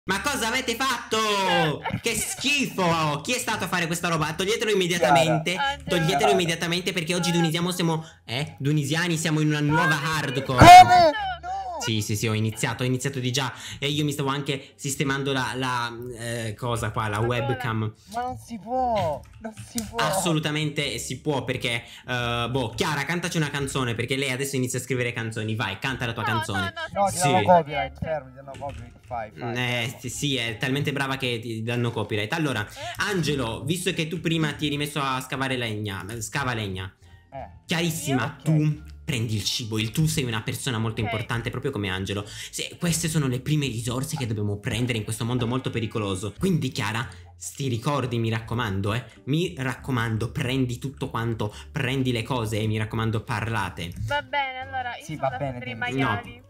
Ma cosa avete fatto? Che schifo! Chi è stato a fare questa roba? Toglietelo immediatamente. Toglietelo immediatamente perché oggi Dunisiani siamo in una nuova hardcore. Come? Sì, sì, sì, ho iniziato di già. E io mi stavo anche sistemando la cosa qua, la webcam. Ma non si può. Non si può. Assolutamente si può perché, boh, Chiara, cantaci una canzone perché lei adesso inizia a scrivere canzoni. Vai, canta la tua canzone. No, ti danno copyright, fermi, ti danno copyright. Fai. Sì, è talmente brava che ti danno copyright. Allora, Angelo, visto che tu prima ti eri messo a scavare legna, scava legna. Chiarissima, tu prendi il cibo, tu sei una persona molto importante proprio come Angelo. Queste sono le prime risorse che dobbiamo prendere in questo mondo molto pericoloso. Quindi Chiara, sti ricordi, mi raccomando, mi raccomando, prendi tutto quanto, prendi le cose e mi raccomando parlate. Va bene, allora io sono da prendere i maiali.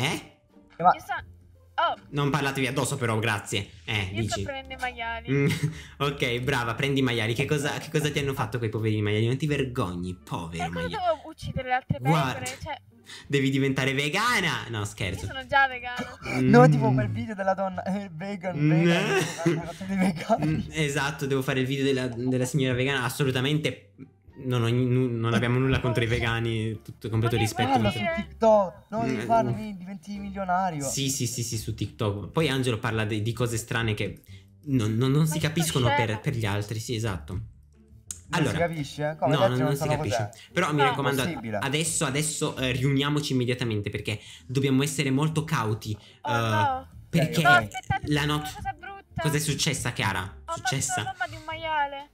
Non parlatevi addosso però, grazie. Io dici. sto prendendo i maiali. Ok, brava, prendi i maiali. Che cosa ti hanno fatto quei poveri maiali? Non ti vergogni, povero maiale. Ma cosa devo uccidere le altre pecore? Guarda, devi diventare vegana. No, scherzo. Io sono già vegano. No, tipo quel video della donna vegan. Esatto, devo fare il video della signora vegana. Assolutamente. Non abbiamo nulla contro i vegani, tutto completo rispetto. Parla su TikTok, no, devi farlo, diventi milionario. Sì, su TikTok. Poi Angelo parla di cose strane che non si capiscono per gli altri. Sì, esatto. Non si capisce? Come no, non si capisce. Però mi raccomando, adesso riuniamoci immediatamente perché dobbiamo essere molto cauti. Perché la notte. Cos'è successa, Chiara? Successa? La mamma di un maiale.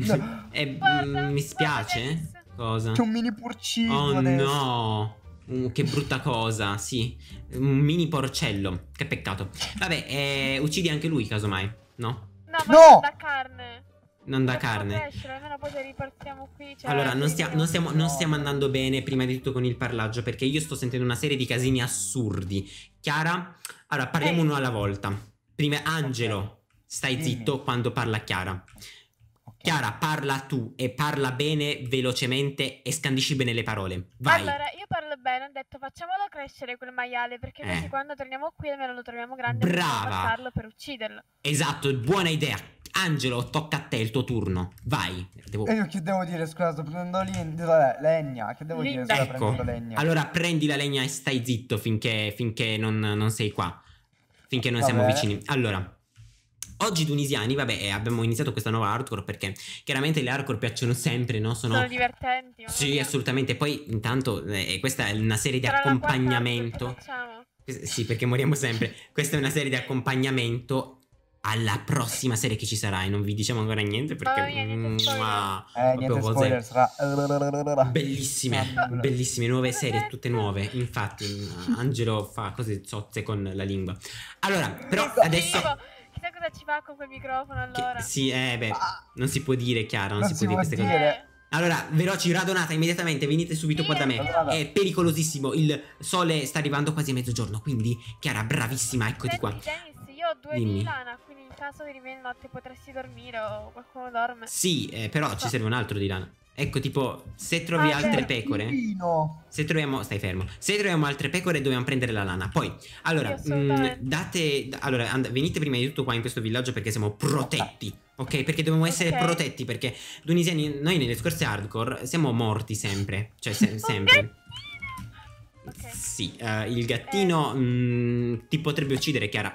Mi spiace. Cosa? C'è un mini porcino. Oh adesso. no. Che brutta cosa. Sì. Un mini porcello. Che peccato. Vabbè, uccidi anche lui, casomai. No? No, ma non da carne. Non da carne. Crescere, almeno poi se ripartiamo qui. Allora, non stiamo andando bene prima di tutto con il parlaggio perché io sto sentendo una serie di casini assurdi. Chiara, allora parliamo uno alla volta. Prima Angelo, stai zitto quando parla Chiara. Chiara, parla tu e parla bene, velocemente e scandisci bene le parole. Vai. Allora, io parlo bene, ho detto facciamolo crescere quel maiale perché così quando torniamo qui almeno lo troviamo grande. Brava. E passarlo per ucciderlo. Esatto, buona idea. Angelo, tocca a te, il tuo turno. Vai. E io che devo dire, scusa, sto prendendo legna. Che devo dire, scusa, prendendo legna. Allora prendi la legna e stai zitto finché non sei qua. Finché non siamo vicini. Allora, oggi tunisiani, vabbè, abbiamo iniziato questa nuova hardcore perché chiaramente le hardcore piacciono sempre, no? Sono divertenti. Sì, assolutamente. Poi intanto questa è una serie di accompagnamento. Sì, perché moriamo sempre. Questa è una serie di accompagnamento alla prossima serie che ci sarà e non vi diciamo ancora niente perché niente spoiler, sarà bellissime nuove serie, tutte nuove. Infatti Angelo fa cose zozze con la lingua. Allora, però adesso chissà cosa ci fa con quel microfono allora. Sì, non si può dire, Chiara, non si può dire queste cose. Allora, veloci, radonata immediatamente, venite subito qua da me. È pericolosissimo, il sole sta arrivando quasi a mezzogiorno, quindi Chiara, bravissima, eccoti qua. Io ho 2 di lana, quindi in caso di rimane notte potresti dormire o qualcuno dorme. Sì, però ci serve un altro di lana. Ecco, tipo, se trovi altre pecore, se troviamo, stai fermo, se troviamo altre pecore dobbiamo prendere la lana. Poi, allora, venite prima di tutto qua in questo villaggio perché siamo protetti. Ok, perché dobbiamo essere protetti perché tunisiani, noi nelle scorse hardcore siamo morti sempre. Cioè, sempre. Sì, il gattino ti potrebbe uccidere, Chiara.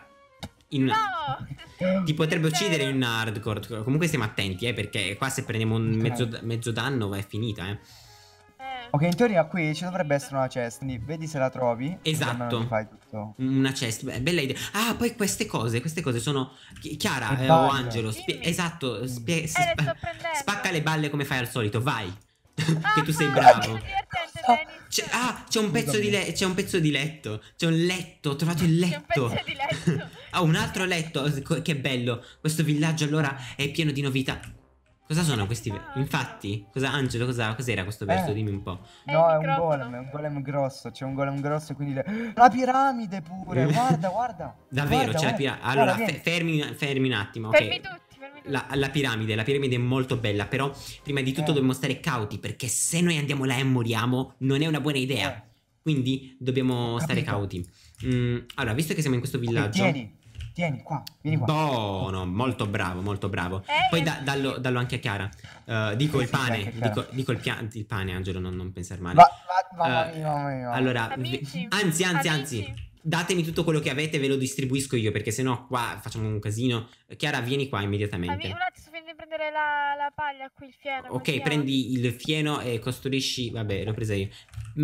Ti potrebbe uccidere in una hardcore. Comunque stiamo attenti, perché qua se prendiamo un mezzo danno è finita, Ok, in teoria qui ci dovrebbe essere una chest, quindi vedi se la trovi. Esatto. Fai tutto. Una chest, bella idea. Ah, poi queste cose sono Chiara o Angelo. Esatto, spacca le balle come fai al solito, vai. Che tu sei bravo. C'è un pezzo di letto. C'è un letto, ho trovato il letto. C'è un pezzo di letto. Un altro letto. Che bello. Questo villaggio allora è pieno di novità. Cosa sono questi? Infatti, Angelo, cos'era questo verso? Dimmi un po'. No, è un golem grosso. C'è un golem grosso, quindi la piramide pure. Guarda. Davvero, c'è la piramide. Allora, fermi un attimo. Fermi tutti. La piramide è molto bella. Però prima di tutto dobbiamo stare cauti, perché se noi andiamo là e moriamo non è una buona idea. Quindi dobbiamo stare cauti. Allora, visto che siamo in questo villaggio, Tieni qua, vieni qua. Buono, molto bravo, molto bravo. Poi dallo anche a Chiara. Dico il pane, dico il pane, Angelo, non pensare male. Mamma mia. Allora, Amici, anzi, datemi tutto quello che avete, ve lo distribuisco io, perché sennò qua facciamo un casino. Chiara, vieni qua immediatamente. un attimo, sto finendo di prendere la paglia qui, il fieno. Ok, prendi il fieno e costruisci. Vabbè, l'ho presa io.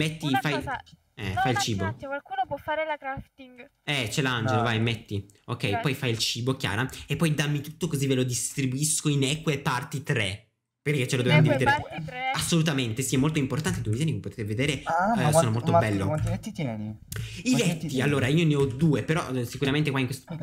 Fai il cibo. Un attimo, qualcuno può fare la crafting. Ce l'ha Angelo, No. vai, metti. Ok, Grazie. poi fai il cibo, Chiara. E poi dammi tutto così ve lo distribuisco in eque parti 3. Perché ce lo dobbiamo dividere. Parti 3. Assolutamente, sì, è molto importante. Tu come potete vedere, Ma sono molto bello. Quanti letti tieni? I letti, allora io ne ho 2, però sicuramente qua in questo.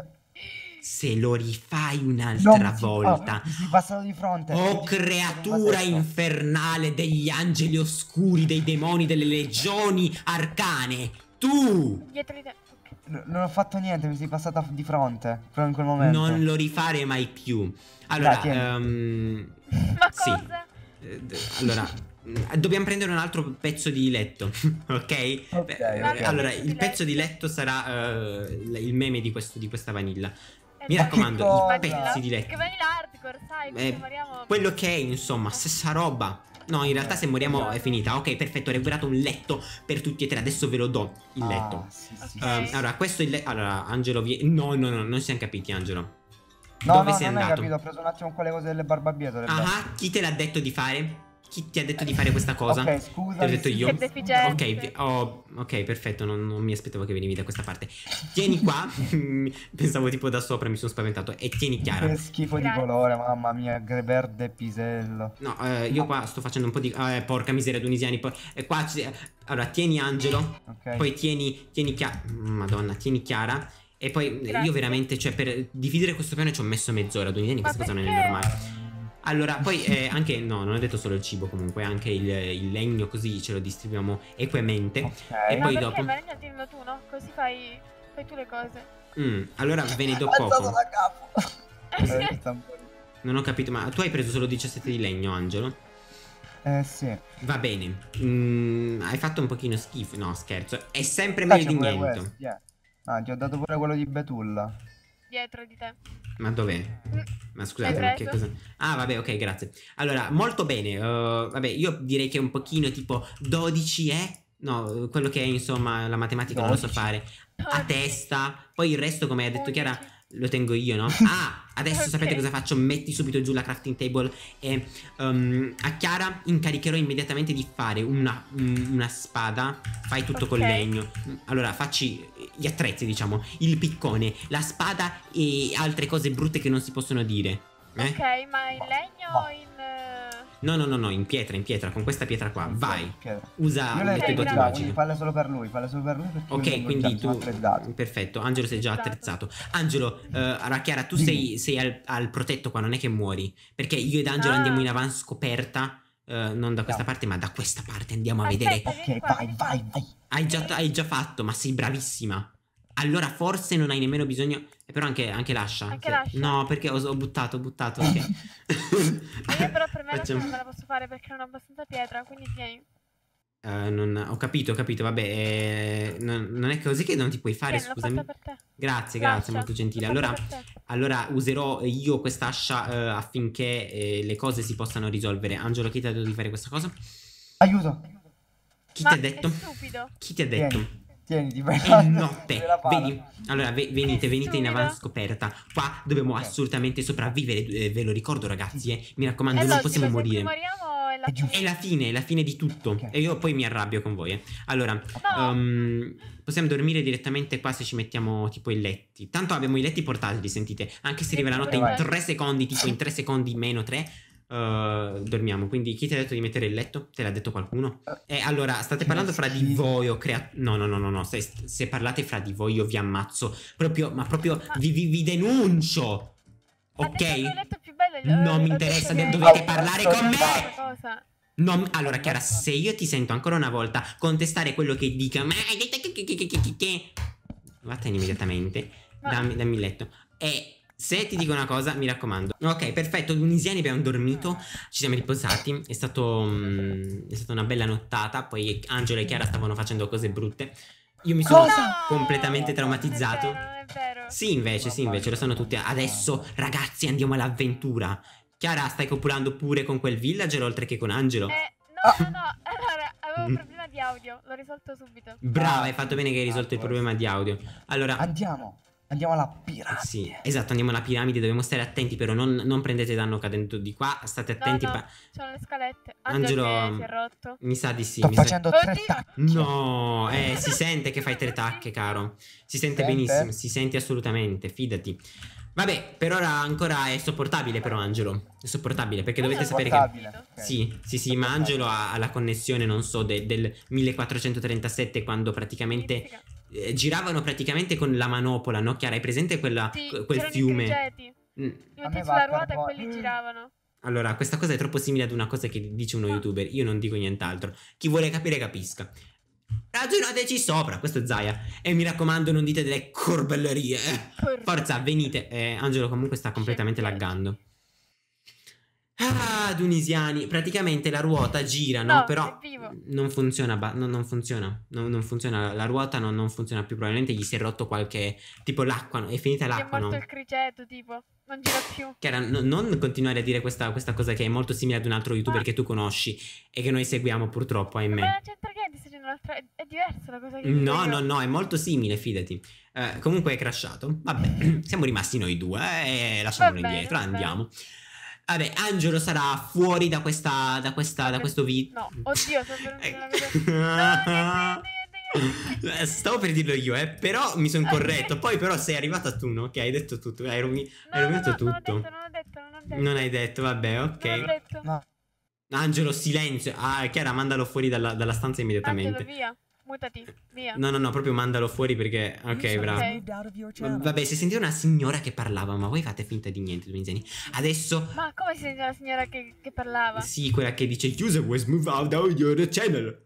Se lo rifai un'altra volta. Mi sei passato di fronte. Oh, creatura infernale degli angeli oscuri, dei demoni, delle legioni arcane. Tu! Dietro di te. Non ho fatto niente, mi sei passata di fronte. Però in quel momento. Non lo rifare mai più. Allora, Dai, tieni. Ma sì. cosa? Allora, dobbiamo prendere un altro pezzo di letto, ok? Ok. Allora, il pezzo di letto sarà il meme di questa vanilla. Mi Ma raccomando, che i cosa? pezzi di letto. Che vanilla hardcore, sai, perché moriamo. Quello che è, insomma, stessa roba. No, in realtà se moriamo è finita. Ok, perfetto, ho recuperato un letto per tutti e tre. Adesso ve lo do il letto. Sì. Allora, questo è il letto. Allora, Angelo, no, non siamo capiti, Angelo. No, Dove no, sei non hai andato? capito, ho preso un attimo quelle cose delle barbabietole. Ah, chi te l'ha detto di fare? Chi ti ha detto di fare questa cosa? Ok, scusa. Te l'ho detto io? Che deficiente. Ok, perfetto, non mi aspettavo che venivi da questa parte. Tieni qua. Pensavo tipo da sopra, mi sono spaventato. E tieni Chiara. Che schifo di Grazie. colore, mamma mia, verde pisello. No, io qua sto facendo un po' di. Porca miseria, tunisiani. Qua allora, tieni Angelo. Ok. Poi tieni Chiara. Madonna, tieni Chiara. E poi Grazie. io veramente, cioè, per dividere questo piano ci ho messo mezz'ora. Tunisiani, questa cosa non è normale. Allora, poi anche, no, non ho detto solo il cibo comunque, anche il legno, così ce lo distribuiamo equamente. Ok. E Ma poi perché dopo. il legno dillo tu, no? Così fai tu le cose. Allora ve ne do Alzato poco. da capo. Sta un po' Non ho capito, ma tu hai preso solo 17 di legno, Angelo? sì. Va bene. Hai fatto un pochino schifo. No, scherzo. È sempre meglio di Pure niente. questo, yeah. Ah, ti ho dato pure quello di Betulla. Dietro di te. Ma dov'è? Ma scusate, L'hai che preso? cosa? Ah, vabbè, ok, grazie. Allora, molto bene. Vabbè, io direi che un pochino tipo 12 è. No, quello che è, insomma, la matematica non lo so 12. fare. A testa. Poi il resto, come ha detto Chiara, 11. lo tengo io, no? Ah, adesso Ok. sapete cosa faccio? Metti subito giù la crafting table e a Chiara incaricherò immediatamente di fare una spada. Fai tutto col Ok. legno. Allora, facci gli attrezzi, diciamo. Il piccone, la spada e altre cose brutte che non si possono dire. Ok, ma in legno o in. No, in pietra, con questa pietra qua. Vai. Pietra. Usa Io le le tue doti grazie. magiche. falle solo per lui perché Ok, io quindi sono tu. attrezzato. Perfetto, Angelo sei già attrezzato. Angelo, allora Chiara, tu Dimmi. sei al protetto qua, non è che muori. Perché io ed Angelo Ah. andiamo in avanti scoperta. Non da questa parte, ma da questa parte andiamo a vedere. Aspetta. Ok, Vieni qua, vai, vieni qua. vai. Hai già fatto, ma sei bravissima. Allora forse non hai nemmeno bisogno. Però anche l'ascia. Anche l'ascia? No, perché ho buttato, ok. Ma io però per me adesso Facciamo- non me la posso fare perché non ho abbastanza pietra, quindi tieni. Ho capito, vabbè. Non è così che non ti puoi fare, Tieni, l'ho scusami. fatta per te. Grazie, L'ascia, molto gentile. l'ho fatta Allora, per te. allora userò io quest'ascia affinché le cose si possano risolvere. Angelo, chi ti ha detto di fare questa cosa? Aiuto. Chi Ma ti ha detto? è stupido. Chi ti ha detto? Tieni, ti È notte, la pala. vedi? Allora, venite in stupido. avanti scoperta. Qua dobbiamo assolutamente sopravvivere. Ve lo ricordo, ragazzi. Mi raccomando, È non logico, possiamo se morire. qui moriamo è la È giusto. fine. È la fine di tutto. Ok. E io poi mi arrabbio con voi. Allora, No. possiamo dormire direttamente qua se ci mettiamo tipo i letti. Tanto abbiamo i letti portatili, sentite. Anche se arriva la notte in Vai. 3 secondi, tipo in 3 secondi meno 3. Dormiamo. Quindi chi ti ha detto di mettere il letto? Te l'ha detto qualcuno? Allora, state Che parlando fra di schifo. voi o No. Se parlate fra di voi io vi ammazzo. Ma proprio vi denuncio. Ha Ok? detto che il letto più bello è Non mi ho interessa, detto che- dovete parlare con me. Questa cosa. Allora, Chiara, se io ti sento ancora una volta contestare quello che dica, ma hai detto che. Vattene immediatamente. Ma- Dammi il letto. E se ti dico una cosa, mi raccomando. Ok, perfetto. Tunisiani abbiamo dormito. Ci siamo riposati. È stata una bella nottata. Poi Angelo e Chiara stavano facendo cose brutte. Io mi sono Cosa? completamente traumatizzato. Non è vero. Sì, invece, lo sanno tutti. Adesso, ragazzi, andiamo all'avventura. Chiara, stai copulando pure con quel villager oltre che con Angelo? No. Allora, avevo un problema di audio. L'ho risolto subito. Brava, hai fatto bene che hai risolto il problema di audio. Allora, Andiamo alla piramide. sì, esatto, andiamo alla piramide, dobbiamo stare attenti, però non prendete danno cadendo di qua, state attenti. No, sono le scalette. Angelo, Che si è rotto. mi sa di sì. Sto facendo 3 Oddio. tacche. No, si sente che fai 3 tacche, caro. Si sente benissimo, si sente assolutamente, fidati. Vabbè, per ora ancora è sopportabile però Angelo. È sopportabile perché dovete sapere che... Sopportabile, ok. Sì, ma Angelo ha la connessione, non so, del 1437 quando praticamente... giravano praticamente con la manopola, no Chiara? Hai presente quel fiume? Ti metti sulla ruota e quelli giravano. Allora, questa cosa è troppo simile ad una cosa che dice uno youtuber. Io non dico nient'altro. Chi vuole capire capisca. Ragionateci sopra, questo è Zaya. E mi raccomando, non dite delle corbellerie. Forza, venite. Angelo comunque sta completamente laggando. Ah, tunisiani. Praticamente la ruota gira, no? Però non funziona. Non funziona. Non funziona. La ruota non funziona più. Probabilmente gli si è rotto qualche. Tipo l'acqua. È finita l'acqua, no? È morto il criceto, tipo. Non gira più. Chiara, non continuare a dire questa cosa che è molto simile ad un altro youtuber che tu conosci e che noi seguiamo purtroppo, ahimè. Ma c'entra che stai facendo un'altra. È diversa la cosa che No, è molto simile, fidati. Comunque è crashato. Vabbè, siamo rimasti noi due e lasciamolo indietro, andiamo. Vabbè, Angelo sarà fuori da questo video. No, oddio, sto per una cosa. Stavo per dirlo io, però mi sono corretto. Poi però sei arrivata tu, no? Che hai detto tutto. Hai rovinato tutto. Non ho detto. Non hai detto, vabbè, ok. Non ho detto. No. Angelo, silenzio. Chiara, mandalo fuori dalla stanza immediatamente. Angelo, via. Mutati, via. No, proprio mandalo fuori perché... Ok, bravo. Vabbè, si sentiva una signora che parlava, ma voi fate finta di niente, tunisiani. Adesso... Ma come si sentiva la signora che parlava? Sì, quella che dice user was moved out of your channel.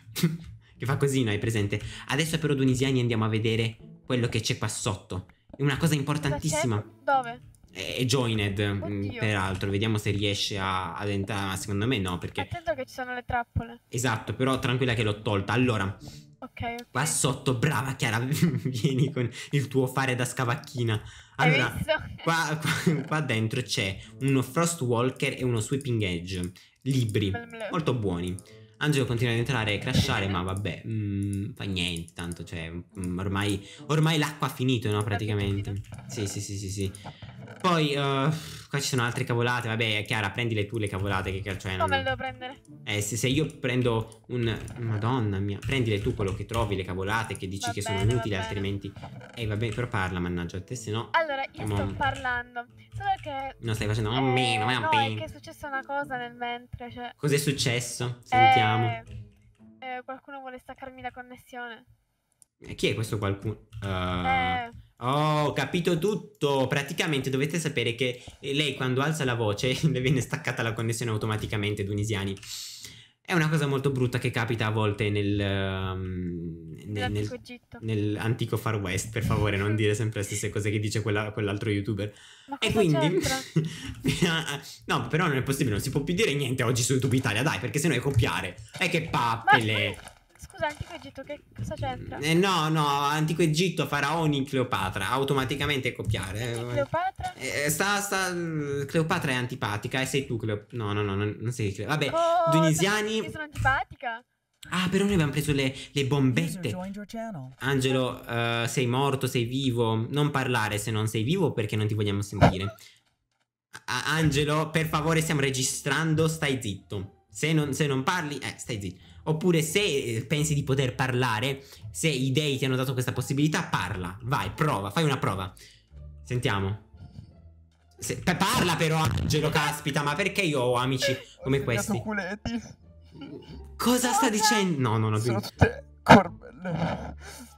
Che fa così, no? Hai presente? Adesso però, tunisiani, andiamo a vedere quello che c'è qua sotto. È una cosa importantissima. Dove? È Joined, peraltro. Vediamo se riesce ad entrare. Ma secondo me no, perché... Attento che ci sono le trappole. Esatto, però tranquilla che l'ho tolta. Allora, ok. Qua sotto, brava Chiara, vieni con il tuo fare da scavacchina. Allora, qua dentro c'è uno Frostwalker e uno Sweeping Edge. Libri, molto buoni. Angelo continua ad entrare e crashare, ma vabbè, fa niente, tanto, cioè, ormai l'acqua ha finito, no, praticamente. Sì. Poi, qua ci sono altre cavolate, vabbè, Chiara, prendile tu le cavolate, che cazzo è? Come le devo prendere? Se io prendo Madonna mia, prendile tu quello che trovi, le cavolate, che dici che sono inutili, altrimenti... vabbè, però parla, mannaggia a te, se no... Allora, io sto parlando, solo che... Non stai facendo... no, è che è successa una cosa nel mentre, cioè... Cos'è successo? Sentiamo. Qualcuno vuole staccarmi la connessione. Chi è questo qualcuno? Oh, ho capito tutto. Praticamente dovete sapere che lei quando alza la voce le viene staccata la connessione automaticamente, tunisiani. È una cosa molto brutta che capita a volte nell'antico Egitto. Nell'antico Far West. Per favore, non dire sempre le stesse cose che dice quell'altro youtuber. Ma e quindi no, però non è possibile, non si può più dire niente oggi su YouTube Italia, dai, perché sennò è copiare. Che pappele. Scusa, Antico Egitto, che cosa c'entra? No, Antico Egitto, faraoni, Cleopatra, automaticamente copiare. Cleopatra? Cleopatra è antipatica e sei tu No, non sei Cleopatra. Vabbè, tunisiani. Io sono antipatica. Ah, però noi abbiamo preso le bombette. Angelo, sei morto, sei vivo. Non parlare se non sei vivo perché non ti vogliamo sentire. Angelo, per favore, stiamo registrando, stai zitto. Se non parli, stai zitto. Oppure se pensi di poter parlare, se i dei ti hanno dato questa possibilità, parla. Vai, prova, fai una prova. Sentiamo. Parla però, Angelo, caspita, ma perché io ho amici come questi? Cosa sta dicendo? No. Sono tutte corbelle.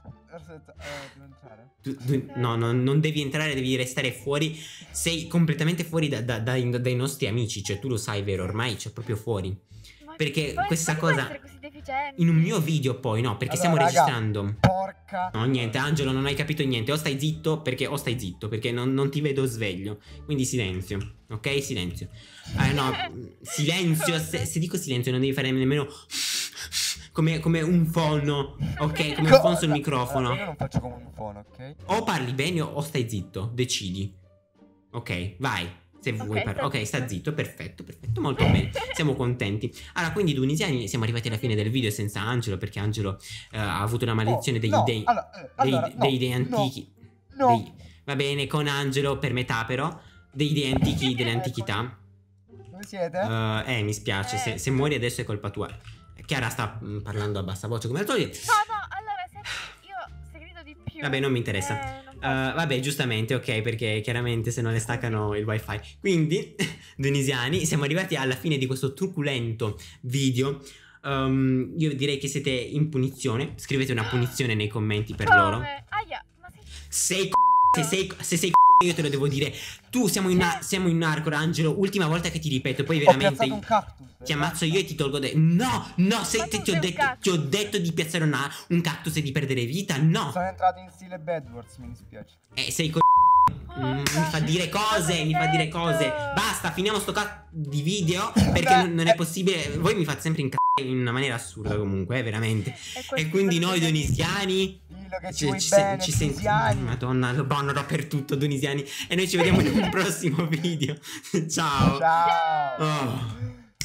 No, non devi entrare, devi restare fuori. Sei completamente fuori dai nostri amici. Cioè, tu lo sai, vero? Ormai c'è proprio fuori. Perché questa cosa in un mio video poi no, perché stiamo registrando. Porca. No, niente, Angelo, non hai capito niente. O stai zitto perché non ti vedo sveglio. Quindi silenzio, ok? Silenzio. No, silenzio. Se dico silenzio non devi fare nemmeno come un fono, ok? Come un fono sul microfono. Io non faccio come un fono, ok? O parli bene o stai zitto, decidi. Ok, vai. Se vuoi parlare. Ok, sta zitto, perfetto, molto bene. Siamo contenti. Allora, quindi tunisiani, siamo arrivati alla fine del video senza Angelo, perché Angelo ha avuto una maledizione degli dei. Dei dei antichi. Va bene, con Angelo per metà però. Dei dei antichi, delle antichità. Dove siete? Mi spiace, se muori adesso è colpa tua. Chiara sta parlando a bassa voce come al solito. No, allora se grido di più. Vabbè, non mi interessa. Vabbè, giustamente, ok, perché chiaramente se no le staccano il wifi. Quindi, tunisiani, siamo arrivati alla fine di questo truculento video. Io direi che siete in punizione. Scrivete una punizione nei commenti per loro. Aia, ma se sei io te lo devo dire. Tu siamo in Arcor, Angelo. Ultima volta che ti ripeto, poi veramente un cactus, ti ammazzo io e ti tolgo No, ti ho detto di piazzare un cactus e di perdere vita. No. Sono entrato in stile Bedwars, mi dispiace. Sei mi fa dire cose. Basta, finiamo sto cazzo di video. Perché non è possibile. Voi mi fate sempre in una maniera assurda comunque, veramente. E quindi noi tunisiani ci sentiamo. Madonna, lo banno dappertutto, tunisiani. E noi ci vediamo in un prossimo video. Ciao. Ciao. Oh.